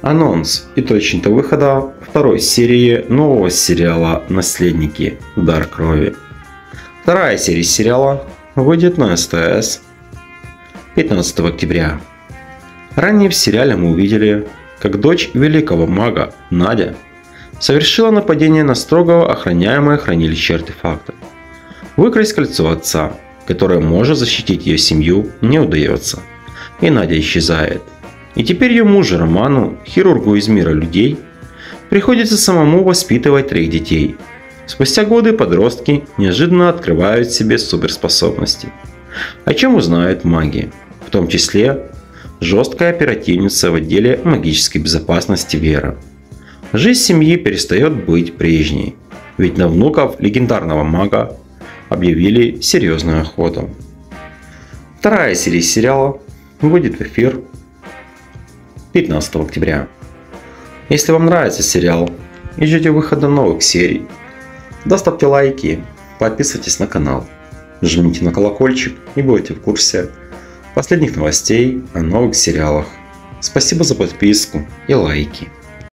Анонс и точно выхода второй серии нового сериала «Наследники. Дар крови». Вторая серия сериала выйдет на СТС 15 октября. Ранее в сериале мы увидели, как дочь великого мага Надя совершила нападение на строго охраняемое хранилище артефактов. Выкрасть кольцо отца, которое может защитить ее семью, не удается, и Надя исчезает. И теперь ее мужу Роману, хирургу из мира людей, приходится самому воспитывать 3 детей. Спустя годы подростки неожиданно открывают в себе суперспособности, о чем узнают маги, в том числе жесткая оперативница в отделе магической безопасности Вера. Жизнь семьи перестает быть прежней, ведь на внуков легендарного мага объявили серьезную охоту. Вторая серия сериала выйдет в эфир 15 октября. Если вам нравится сериал и ждете выхода новых серий, ставьте лайки, подписывайтесь на канал, жмите на колокольчик и будете в курсе последних новостей о новых сериалах. Спасибо за подписку и лайки.